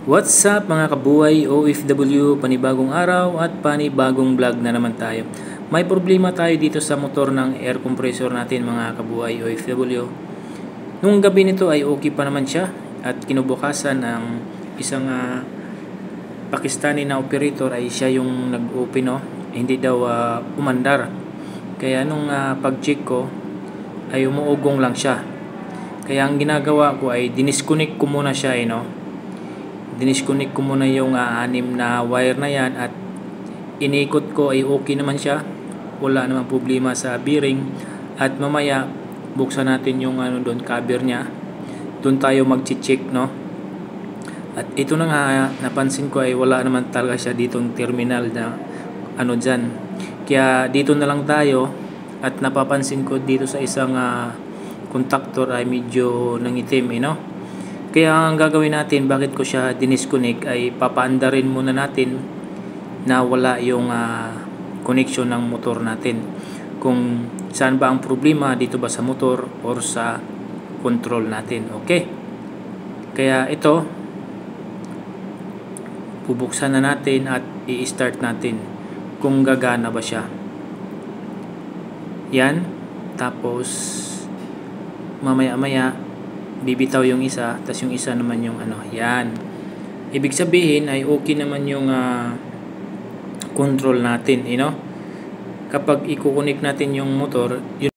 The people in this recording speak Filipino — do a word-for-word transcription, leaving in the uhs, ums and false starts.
What's up mga kabuhay O F W, panibagong araw at panibagong vlog na naman tayo. May problema tayo dito sa motor ng air compressor natin mga kabuhay O F W. Nung gabi nito ay okay pa naman siya at kinubukasan ng isang uh, Pakistani na operator ay siya yung nag-open, no? Hindi daw uh, umandar. Kaya nung uh, pag-check ko ay umuugong lang siya. Kaya ang ginagawa ko ay dinisconnect ko muna siya, eh, no? Dinisconnect ko muna yung uh, anim na wire na yan at inikot ko ay okay naman siya, wala namang problema sa bearing. At mamaya buksan natin yung ano doon, cover niya, doon tayo mag-check, no? At ito na nga, napansin ko ay wala naman talaga siya ditong terminal na ano dyan, kaya dito na lang tayo. At napapansin ko dito sa isang uh, contactor ay medyo nangitim, eh, no? Kaya ang gagawin natin, bakit ko siya dinisconnect, ay papaandarin muna natin na wala yung uh, connection ng motor natin. Kung saan ba ang problema, dito ba sa motor or sa control natin. Okay? Kaya ito, bubuksan na natin at i-start natin kung gagana ba siya. Yan. Tapos mamaya-maya bibitaw yung isa, tas yung isa naman yung ano, yan. Ibig sabihin ay okay naman yung uh, control natin, you know? Kapag i-connect natin yung motor, yun